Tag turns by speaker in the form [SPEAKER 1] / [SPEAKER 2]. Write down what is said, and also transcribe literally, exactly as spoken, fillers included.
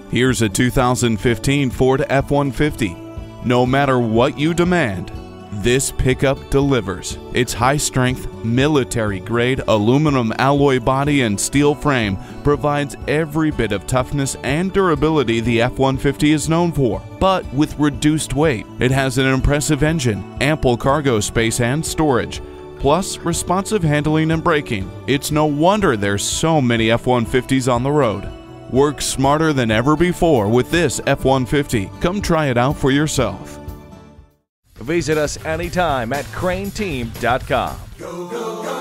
[SPEAKER 1] Here's a two thousand fifteen Ford F one fifty. No matter what you demand, this pickup delivers. Its high-strength, military-grade aluminum alloy body and steel frame provides every bit of toughness and durability the F one fifty is known for, but with reduced weight. It has an impressive engine, ample cargo space and storage, plus responsive handling and braking. It's no wonder there's so many F one fifties on the road. Work smarter than ever before with this F one fifty. Come try it out for yourself.
[SPEAKER 2] Visit us anytime at crain team dot com.
[SPEAKER 3] Go, go, go.